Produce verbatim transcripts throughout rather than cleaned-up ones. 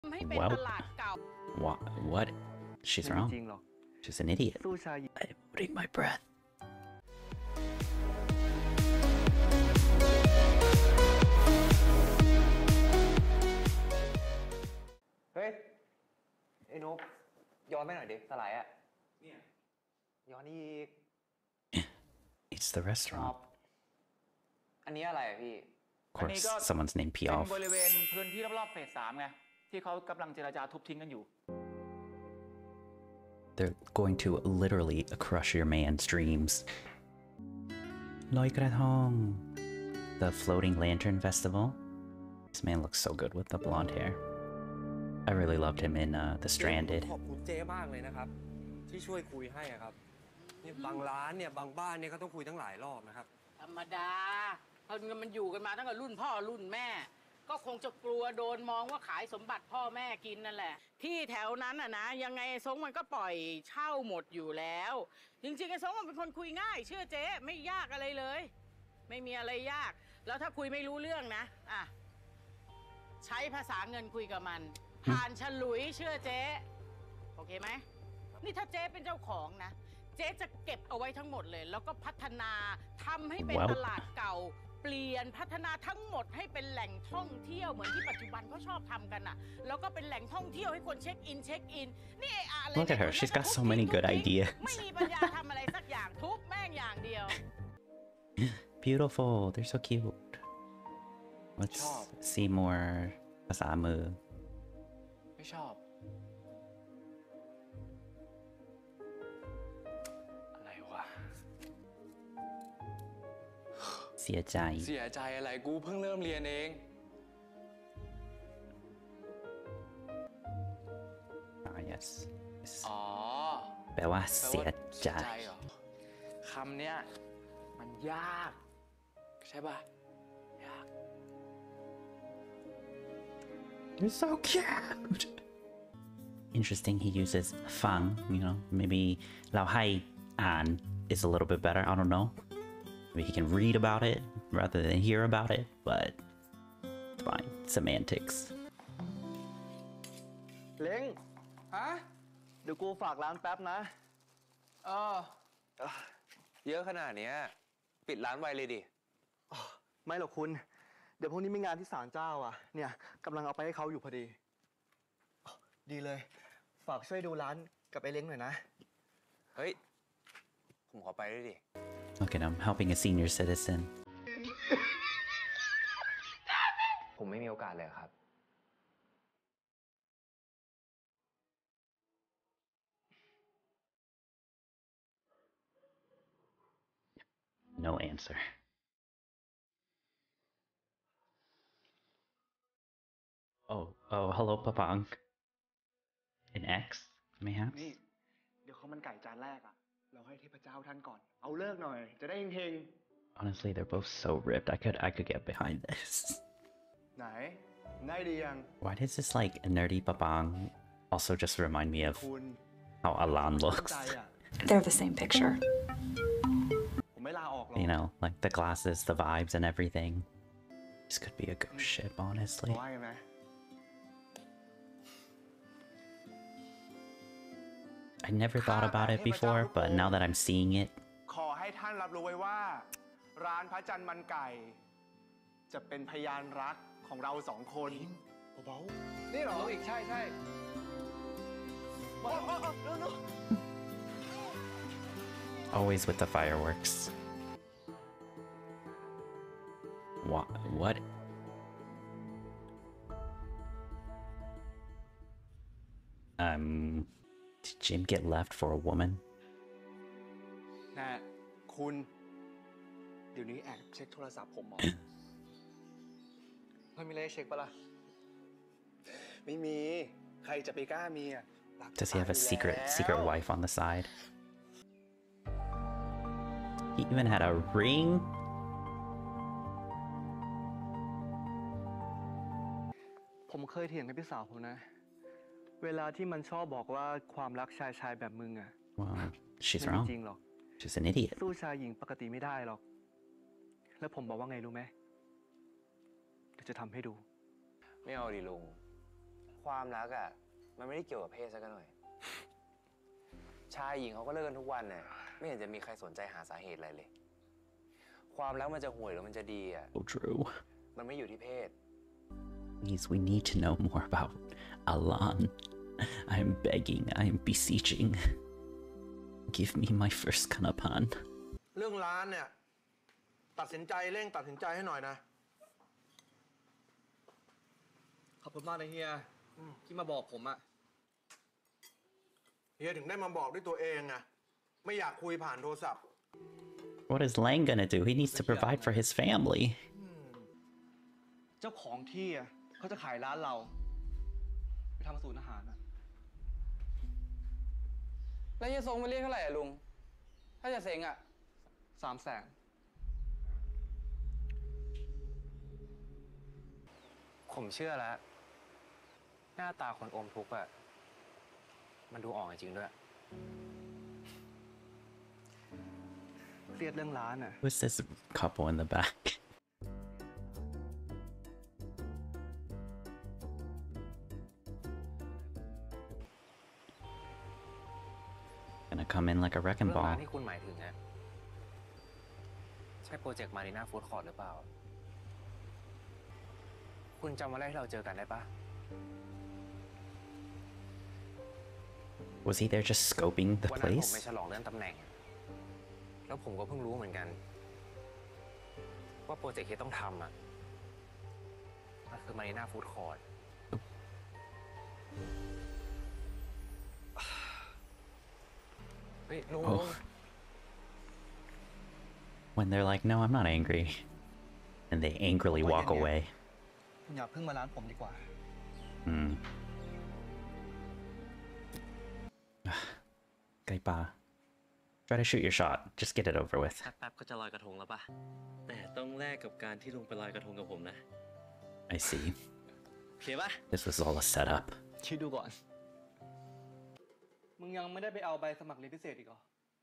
Well, what? What? She's wrong. She's an idiot. I'm holding my breath. เฮ้ยไอ้นกย้อนไปหน่อยดิสไลด์อะเนี่ยย้อนอีก It's the restaurant. อันนี้อะไรอะพี่ Of course, someone's named เป็น Piaf. บริเวณพื้นที่รอบๆเฟสสามไงที่เขากำลังเจรจาทุบทิ้งกันอยู่ They're going to literally crush your man's dreams. Loi Krathong. The Floating Lantern Festival. This man looks so good with the blonde hair. I really loved him in uh, The Stranded. ขอบคุณเจ๊มากเลยนะครับที่ช่วยคุยให้ครับนี่บางร้านเนี่ยบางบ้านเนี่ยก็ต้องคุยทั้งหลายรอบนะครับธรรมดาคนมันอยู่กันมาตั้งแต่รุ่นพ่อรุ่นแม่ก็คงจะกลัวโดนมองว่าขายสมบัติพ่อแม่กินนั่นแหละที่แถวนั้นอ่ะนะยังไงซงมันก็ปล่อยเช่าหมดอยู่แล้วจริงๆไอ้ซงมันเป็นคนคุยง่ายเชื่อเจ๊ไม่ยากอะไรเลยไม่มีอะไรยากแล้วถ้าคุยไม่รู้เรื่องนะอ่ะใช้ภาษาเงินคุยกับมันผ่านฉลุยเชื่อเจ๊โอเคไหมนี่ถ้าเจ๊เป็นเจ้าของนะเจ๊จะเก็บเอาไว้ทั้งหมดเลยแล้วก็พัฒนาทำให้เป็นตลาดเก่าเปลี่ยนพัฒนาทั้งหมดให้เป็นแหล่งท่องเที่ยวเหมือนที่ปัจจุบันเขาชอบทำกันอ่ะแล้วก็เป็นแหล่งท่องเที่ยวให้คนเช็คอินเช็คอินนี่อะไร Look at her, she's got so many good ideas. ไม่มีปัญญาทำอะไรสักอย่างทุบแม่งอย่างเดียว Beautiful, they're so cute. Let's see more ภาษามือไม่ชอบอะไรวะเสียใจเสียใจอะไรกูเพิ่งเริ่มเรียนเอง Ah yes อ๋อแปลว่าเสียใจเหรอคำเนี้ยมันยากใช่ป่ะยาก You're so cute. Interesting, he uses fang, you know, maybe lao hai an is a little bit better, I don't know. Maybe he can read about it rather than hear about it, but it's fine. Semantics. เล้งฮะเดี๋ยวกูฝากร้านแป๊บนะเออเยอะขนาดเนี้ยปิดร้านไวเลยดิไม่หรอกคุณ เดี๋ยวพรุ่งนี้มีงานที่ศาลเจ้าอ่ะ เนี่ยกำลังเอาไปให้เขาอยู่พอดี ดีเลย ฝากช่วยดูร้านกับไอ้เล้งหน่อยนะเฮ้ยผมขอไปด้วยดิ Look at him helping a senior citizen. ผมไม่มีโอกาสเลยครับ No answer. Oh, oh, hello, Papang. An X, mayhaps? นี่ เดี๋ยวเขามันไก่จานแรกอ่ะ เราให้เทพเจ้าท่านก่อน เอาเลิกหน่อย จะได้เฮง Honestly, they're both so ripped. I could, I could get behind this. ๆไหน ได้ดียัง Why does this like nerdy Papang also just remind me of คุณ how Alan ใจ looks? อ่ะ They're the same picture. ผมไม่ลาออกหรอก You know, like the glasses, the vibes, and everything. This could be a ghost ship, honestly. ว่าไงไหม I never thought about it before, but now that I'm seeing it, ขอให้ท่านรับรู้ไว้ว่า ร้านพระจันทร์มันไก่ จะเป็นพยานรักของเราสองคนเบาๆนี่เหรออีกใช่ใช่โอ้โอ้โอ้โน้ always with the fireworks. What? What? Um, did Jim get left for a woman? น่ะคุณ เดี๋ยวนี้แอบเช็คโทรศัพท์ผมเหรอ ไม่มีอะไรให้เช็คปะล่ะ ไม่มี ใครจะไปกล้ามีอ่ะ Does he have a secret secret wife on the side? He even had a ring? ผมเคยเถียงกับพี่สาวผมนะ เวลาที่มันชอบบอกว่าความรักชายชายแบบมึงอ่ะ Well, she's ไม่จริง wrong. หรอก She's an idiot. สู้ชายหญิงปกติไม่ได้หรอก แล้วผมบอกว่าไงรู้ไหม เดี๋ยวจะทำให้ดูไม่เอาดิลุง ผความรักอ่ะมันไม่ได้เกี่ยวกับเพศซะกันหน่อย ชายหญิงเขาก็เลิกกันทุกวันน่ะไม่เห็นจะมีใครสนใจหาสาเหตุอะไรเลย ความรักมันจะห่วยหรือมันจะดีอ่ะ So true. มันไม่อยู่ที่เพศ Please, we need to know more about Alan. I am begging, I am beseeching. Give me my first kanapan. เรื่องร้านเนี่ย ตัดสินใจเร่งตัดสินใจให้หน่อยนะขอบคุณมากนะเฮียที่มาบอกผมอะเฮียถึงได้มาบอกด้วยตัวเองไงไม่อยากคุยผ่านโทรศัพท์ What is Lang gonna do? He needs to provide for his family. เจ้าของที่อะเขาจะขายร้านเรา ไปทำศูนย์อาหารอะแล้วเฮียทรงมาเรียกเท่าไหร่อะลุง ถ้าจะเซ็งอะสามแสนผมเชื่อแล้ว หน้าตาคนอมทุกข์อ่ะมันดูออกจริงด้วยเครียดเรื่องร้านอะ Who's this couple in the back? Gonna come in like a เรื่ wrecking องร้าน ball. ที่คุณหมายถึงอะใช่โปรเจกต์มารีนาฟู้ดคอร์ทหรือเปล่า คุณจำวันแรกที่เราเจอกันได้ปะ Was he there just scoping the วันนั้นผม place? ไปฉลองเลื่อนตำแหน่ง แล้วผมก็เพิ่งรู้เหมือนกัน ว่าโปรเจกต์ที่ต้องทำอ่ะมันคือมารีนาฟู้ดคอร์ท เฮ้ยลุง Oh. When they're like, no, I'm not angry. And they angrily walk away. คุณอย่าเพิ่งมาร้านผมดีกว่า Hmm. Kaipa. Try to shoot your shot. Just get it over with. สักแป๊บก็จะลอยกระทงแล้วปะแต่ต้องแลกกับการที่ลุงไปลอยกระทงกับผมนะ I see. โอเคปะ This was all a setup. คิดดูก่อน มึงยังไม่ได้ไปเอาใบสมัครเรียนพิเศษอีกเหรอ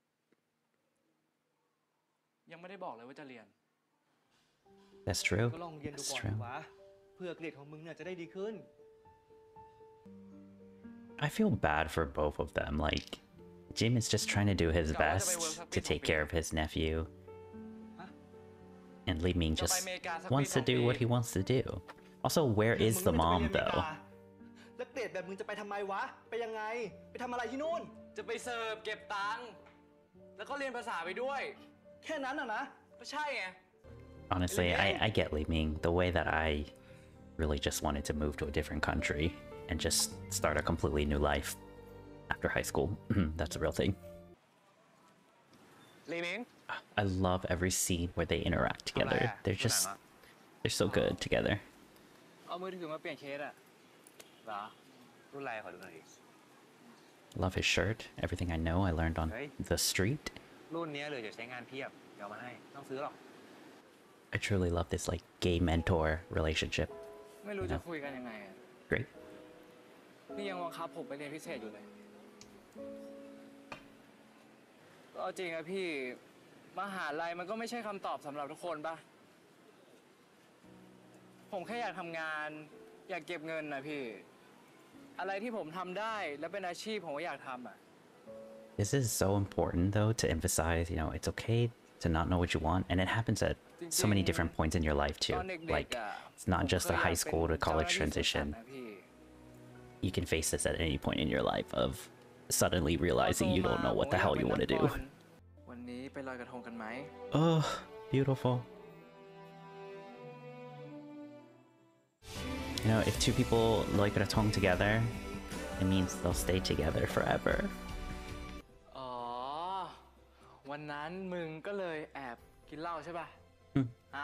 ยังไม่ได้บอกเลยว่าจะเรียน That's true. ก็ลองเรียนดู That's ก่อน true. ดีวะเพื่อเกรดของมึงเนี่ยจะได้ดีขึ้น I feel bad for both of them. Like, Jim is just trying to do his best to take care of his nephew. And Li Ming just wants to do what he wants to do. Also, where is the mom, though? แล้วเกรดแบบมึงจะไปทำไมวะ ไปยังไง ไปทำอะไรที่นู่นจะไปเสิร์ฟเก็บตังค์ แล้วก็เรียนภาษาไปด้วยแค่นั้นอะนะก็ใช่ไง Honestly, I, I get Li Ming. The way that I really just wanted to move to a different country and just start a completely new life after high school. That's a real thing. ลีมิง I love every scene where they interact together. Alright, They're just, wala nga. they're so good together. เอามือถือมาเปลี่ยนเคสอะเหรอรุ่นไรขอดูหน่อยดิ Love his shirt. Everything I know, I learned on Hey. the street. รุ่นเนี้ยเหลยจะใช้งานเพียบ เดี๋ยวเอามาให้ไม่ต้องซื้อหรอก I truly love this like gay mentor relationship. ไม่รู้จะคุยกันยังไงอะ Great. นี่ยังบังคับผมไปเรียนพิเศษอยู่เลย ก็จริงอะพี่ มหาลัยมันก็ไม่ใช่คำตอบสำหรับทุกคนปะผมแค่อยากทำงาน อยากเก็บเงินนะพี่ อะไรที่ผมทำได้และเป็นอาชีพผมก็อยากทำอะ This is so important though to emphasize, you know, it's okay to not know what you want, and it happens at so many different points in your life ต too. อนเด็ก Like ๆอะ it's not just ผม a เคย high อยาก school to เป็น college เจ้าหน้าที่สวนสัต transition. ว์นะพี่ You can face this at any point in your life of suddenly realizing you don't know what the hell you want to do. วันนี้ไปลอยกระทงกันไหม Oh, beautiful. You know, if two people like a tongue together, it means they'll stay together forever. อ๋อ วันนั้นมึงก็เลยแอบกินเหล้าใช่ป่ะอืมฮะ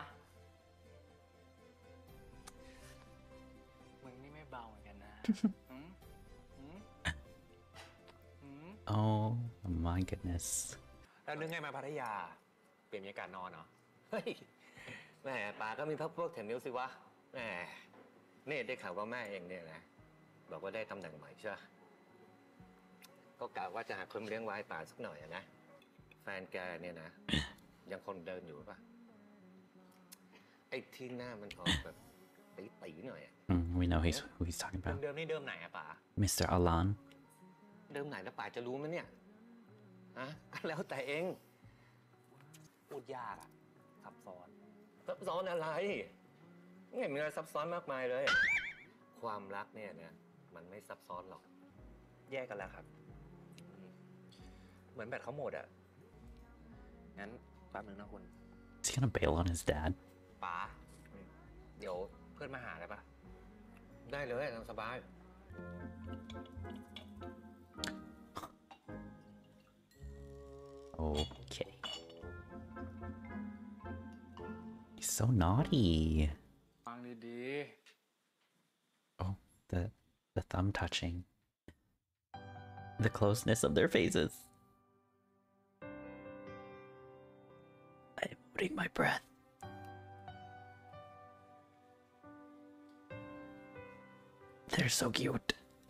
มึงนี่ไม่เบาเหมือนกันนะ หืมหืมหืม Oh my goodness. แล้วนึกไงมาพัทยา เปลี่ยนบรรยากาศนอนเหรอ เฮ้ย แหมป๋าก็มีพักพวกแถมนิ้วสิวะ แหมนี่ได้ข่าวว่าแม่เองเนี่ยนะ บอกว่าได้ตำแหน่งใหม่ใช่ไหมก็กะว่าจะหาคนมาเลี้ยงไว้ป่าสักหน่อยอะนะ แฟนแกเนี่ยนะ ยังคนเดินอยู่ปะไอ้ที่หน้ามันออกแบบตีตีหน่อยอะ Mm, we know he's who he's talking about. เดิมๆนี่เดิมไหนอะป๋า Mister Alan. เดิมไหนแล้วป๋าจะรู้ไหมเนี่ยฮะก็แล้วแต่เองพูดยากอะซับซ้อนซับซ้อนอะไรไม่เห็นมีอะไรซับซ้อนมากมายเลย ความรักเนี่ยนะมันไม่ซับซ้อนหรอกแยกกันแล้วครับเหมือนแบตเขาหมดอะงั้นแป๊บนึงนะคุณ Is he gonna bail on his dad? ป๋าเดี๋ยวเพื่อนมาหาได้ปะได้เลยตามสบาย Okay. He's so naughty. ฟังดี Oh, the the thumb touching. The closeness of their faces. I'm holding my breath. They're so cute.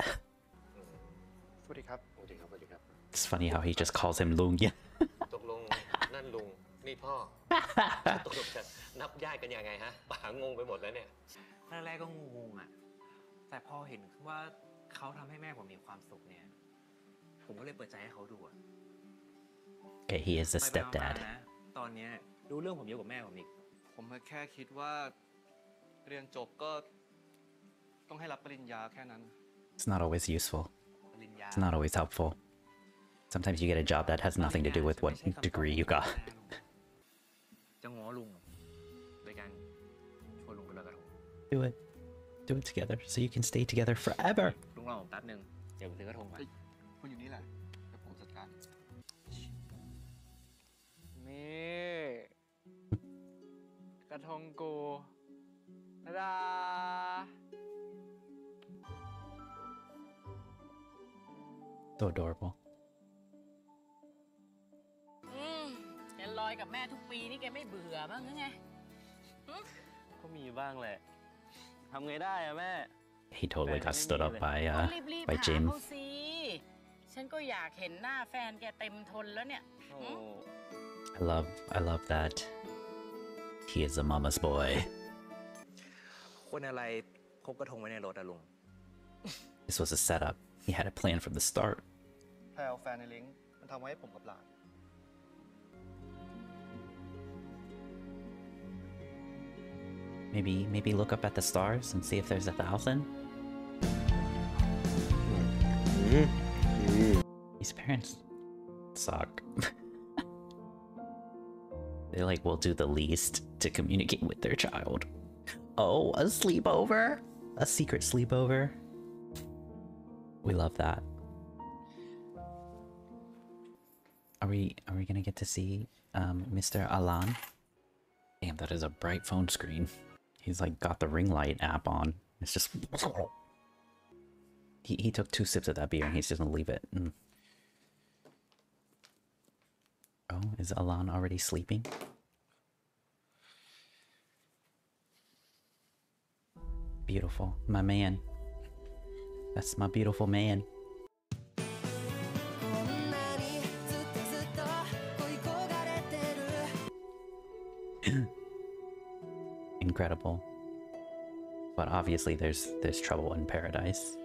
สวัสดีครับสวัสดีครับสวัสดีครับ It's funny how he just calls him Lung. Yeah. ตกลงนั่นลุงนี่พ่อ ตกลงจะนับญาติกันยังไงฮะป๋างงไปหมดแล้วเนี่ยๆแรกๆก็งงๆอะแต่พอเห็นว่าเขาทำให้แม่ผมมีความสุขเนี่ย ผมก็เลยเปิดใจให้เขาดูอะ Okay, he is a ไปๆ stepdad. มาๆนะตอนเนี้ยรู้เรื่องผมเยอะกว่าแม่ผมอีกผมแค่คิดว่าเรียนจบก็ต้องให้รับปริญญาแค่นั้น It's not always useful. ปริญญา It's not always helpful. Sometimes you get a job that has nothing to do with what degree you got. จะง้อลุงโดยการชวนลุงไปลอยกระทง Do it. Do it together so you can stay together forever. ลุงรอผมแป๊บนึงเดี๋ยวผมซื้อกระทงก่อนคุณอยู่นี่แหละเดี๋ยวผมจัดการนี่กระทงกูตาดา So adorable. อืมแกลอยกับแม่ทุกปีนี่แกไม่เบื่อบ้างหรือไงก็มีบ้างแหละ ทำไงได้อะแม่ He totally got stood up by ต้อ uh งรีบๆ by หา Jim. เขาสิ ฉันก็อยากเห็นหน้าแฟนแกเต็มทนแล้วเนี่ยโอ้ I love I love that. He is a mama's boy. คนอะไรพกกระทงไว้ในรถอะลุง This was a setup. He had a plan from the start. แพลวแฟนในลิงก์มันทำไว้ให้ผมกับหลาน Maybe maybe look up at the stars and see if there's a thousand. These parents suck. They like will do the least to communicate with their child. Oh, a sleepover? A secret sleepover? We love that. Are we are we gonna get to see um, Mister Alan? Damn, that is a bright phone screen. He's like got the ring light app on. It's just he he took two sips of that beer and he's just gonna leave it. Mm. Oh, is Alan already sleeping? Beautiful, my man. That's my beautiful man. Incredible. But obviously there's there's trouble in paradise.